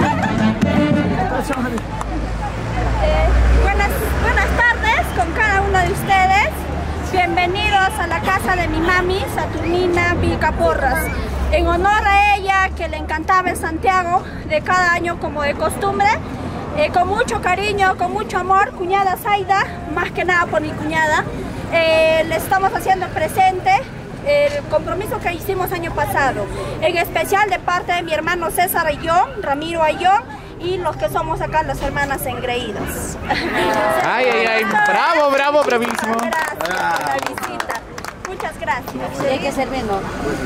Buenas tardes con cada uno de ustedes. Bienvenidos a la casa de mi mami, Saturnina Vilca Porras. En honor a ella, que le encantaba el Santiago de cada año como de costumbre, con mucho cariño, con mucho amor, cuñada Zaida, más que nada por mi cuñada, le estamos haciendo presente el compromiso que hicimos año pasado, en especial de parte de mi hermano César Ayllón, Ramiro Ayllón, y los que somos acá las hermanas engreídas. Ay, ay, ay, bravo, bravo, bravísimo. Gracias por la visita. Muchas gracias. Sí, hay que servirnos.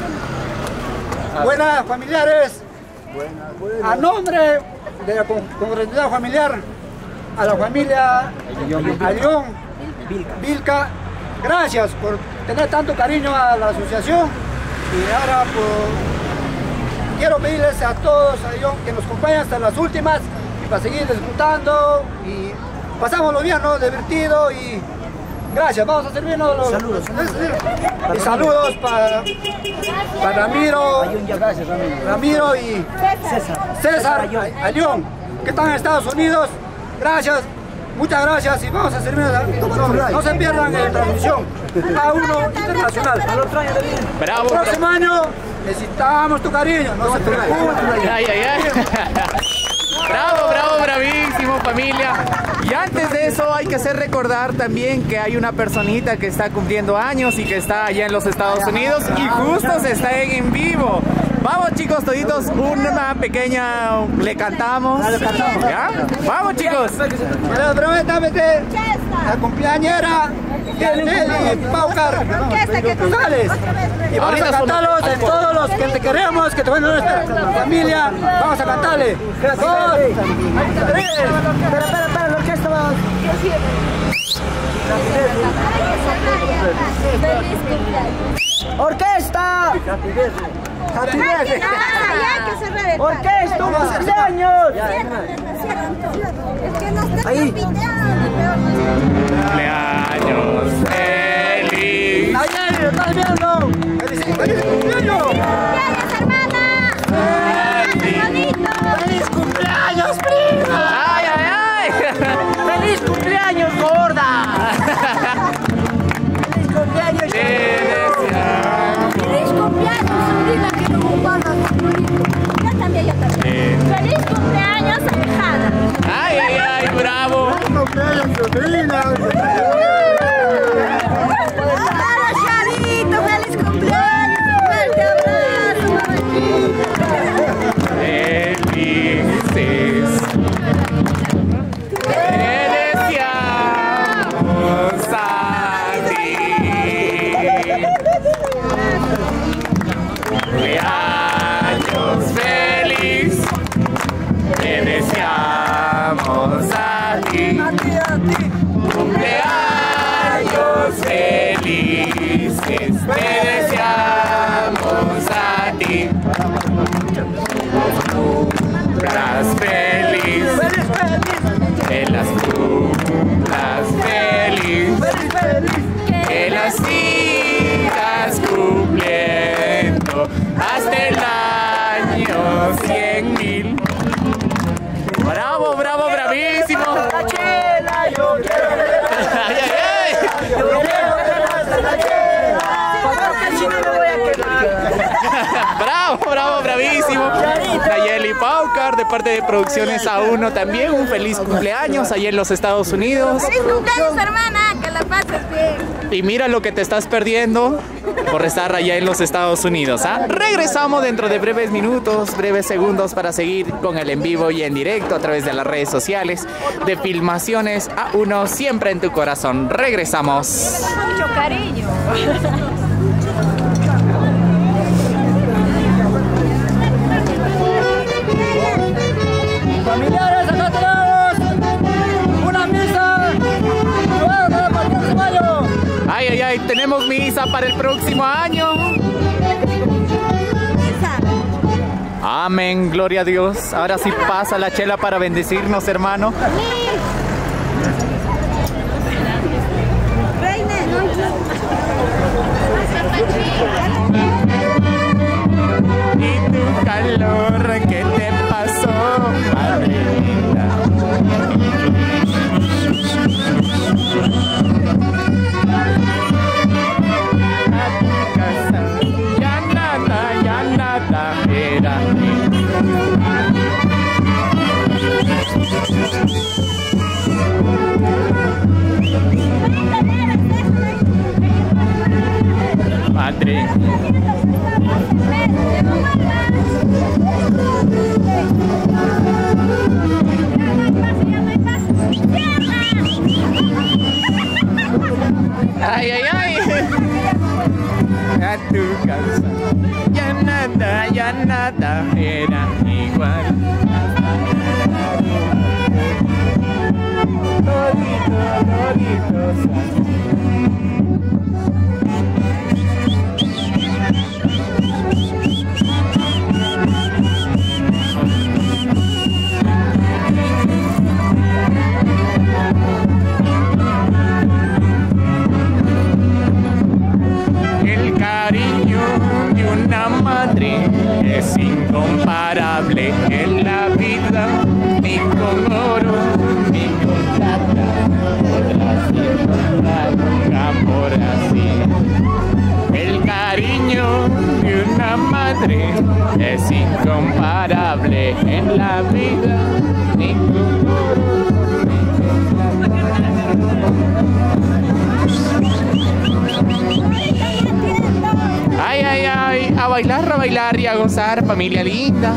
Buenas familiares, a nombre de la confraternidad familiar, a la familia Ayllón Vilca, gracias por tener tanto cariño a la asociación. Y ahora quiero pedirles a todos Ayllón que nos acompañen hasta las últimas y para seguir disfrutando y pasámoslo bien, ¿no? Divertido y gracias. Vamos a servirnos los saludos. Y saludos para Ramiro y César Ayllón, que están en Estados Unidos. Gracias, muchas gracias y vamos a servirnos. No se pierdan en la transmisión A1 Internacional. Bravo. El próximo año necesitamos tu cariño, no se preocupen. Ay, ay, ay. Bravo, bravo, bravísimo, familia. Y antes de eso hay que hacer recordar también que hay una personita que está cumpliendo años y que está allá en los Estados Unidos y justo se está en vivo. Vamos, chicos, toditos, una pequeña, le cantamos. ¿Ya? Vamos, chicos. Permítame, la cumpleañera Nelly Paucar González. Y vamos a cantarlos en todos los que te queremos, que te van a nuestra familia. Vamos a cantarle. 2, 3. Espera, la orquesta va. ¡Orquesta! ¡Orquesta, un cumpleaños! Es que nos están Ahí. Cumpleaños feliz. ¡Nayeli, lo estás viendo! ¡Feliz cumpleaños! ¡Cumpleaños, hermana! ¡Feliz cumpleaños, prima! ¡Ay, ay, ay! ¡Feliz cumpleaños, gorda! cumpleaños, sobrina! ¡Hola, Charito! ¡Feliz cumpleaños! ¡Un fuerte abrazo, mamachita! Felices. Te deseamos a ti. Cumpleaños feliz. Te deseamos a ti. Cumpleaños felices. Te deseamos a ti. Cumplas feliz. Que las cumplas feliz. Que las sigas cumpliendo hasta el año 100.000. Bravo, bravo, bravísimo. La chela, yo quiero Ay, ay, ay. yo quiero la chela. Porque si no me voy a quemar. Bravo, bravo, bravísimo. Nayeli Paucar, de parte de Producciones A1 también. Un feliz cumpleaños allá en los Estados Unidos. ¡Feliz cumpleaños, hermana! ¡Que la pases bien! Y mira lo que te estás perdiendo por estar allá en los Estados Unidos. ¿Ah? Regresamos dentro de breves minutos, breves segundos para seguir con el en vivo y en directo a través de las redes sociales de Filmaciones A1, siempre en tu corazón. Regresamos. Mucho cariño. Familiares, acá tenemos una misa luego para el próximo año. Ay, ay, ay, tenemos misa para el próximo año. Amén, gloria a Dios. Ahora sí pasa la chela para bendecirnos, hermano. Y tu calor, ¿qué te pasó, madrecita? A tu casa, ya nada era. Padre. Ay, ay, ay. A tu casa. Ya nada era igual. El cariño de una madre es incomparable en la vida, ni con oro, ni con plata, podrás encontrar un amor así. El cariño de una madre es incomparable en la vida, ni con oro, ni con plata. Ay, ay, ay, a bailar y a gozar, familia linda.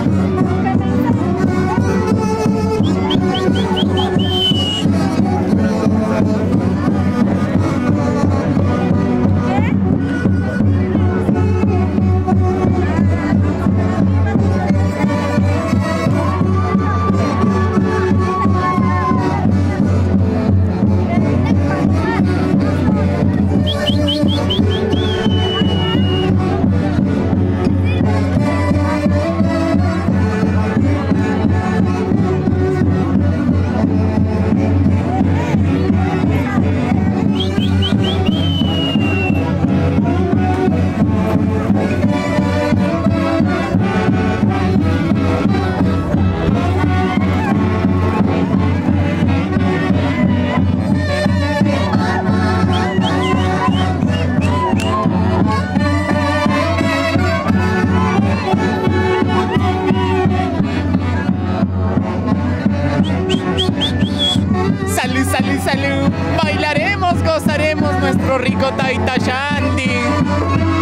Taita Shanti.